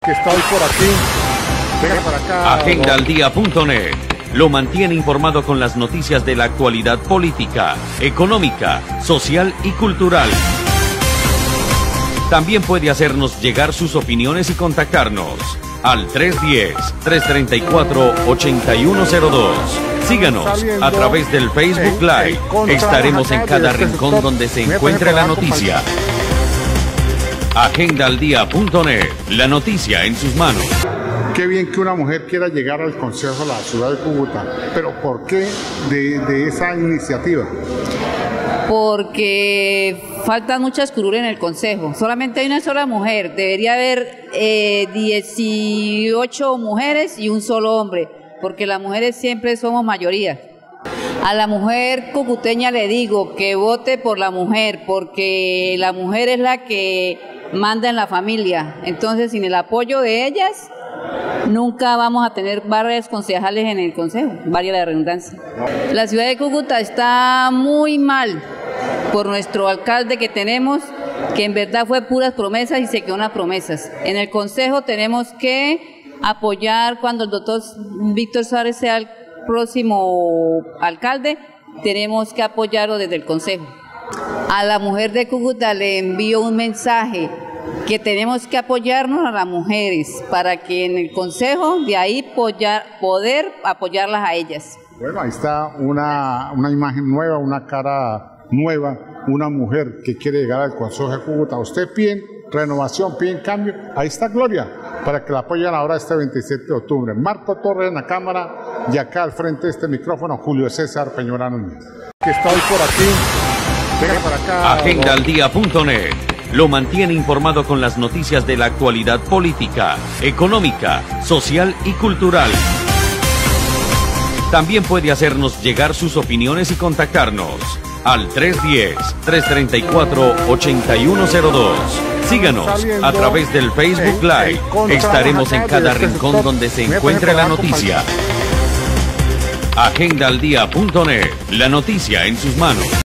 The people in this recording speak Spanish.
Que estoy por aquí. Venga para acá. Agendaldía.net lo mantiene informado con las noticias de la actualidad política, económica, social y cultural. También puede hacernos llegar sus opiniones y contactarnos al 310-334-8102. Síganos a través del Facebook Live. Estaremos en cada rincón donde se encuentre la noticia. Agendaldía.net, la noticia en sus manos. Qué bien que una mujer quiera llegar al Consejo de la Ciudad de Cúcuta, pero ¿por qué de esa iniciativa? Porque faltan muchas curules en el Consejo. Solamente hay una sola mujer. Debería haber 18 mujeres y un solo hombre, porque las mujeres siempre somos mayoría. A la mujer cucuteña le digo que vote por la mujer, porque la mujer es la que manda en la familia. Entonces, sin el apoyo de ellas, nunca vamos a tener varias concejales en el Consejo, valga la redundancia. La ciudad de Cúcuta está muy mal por nuestro alcalde que tenemos, que en verdad fue puras promesas y se quedó en las promesas. En el Consejo tenemos que apoyar cuando el doctor Víctor Suárez sea el próximo alcalde, tenemos que apoyarlo desde el Consejo. A la mujer de Cúcuta le envío un mensaje que tenemos que apoyarnos a las mujeres para que en el Consejo de ahí poder apoyarlas a ellas. Bueno, ahí está una imagen nueva, una cara nueva, una mujer que quiere llegar al Consejo de Cúcuta. Usted pide renovación, pide cambio, ahí está Gloria, para que la apoyen ahora este 27 de octubre. Marco Torres en la cámara y acá al frente de este micrófono Julio César Peñorano Núñez. Que estoy por aquí, venga para acá. Agendaldía.net lo mantiene informado con las noticias de la actualidad política, económica, social y cultural. También puede hacernos llegar sus opiniones y contactarnos al 310-334-8102. Síganos a través del Facebook Live. Estaremos en cada rincón donde se encuentre la noticia. Agendaldía.net, la noticia en sus manos.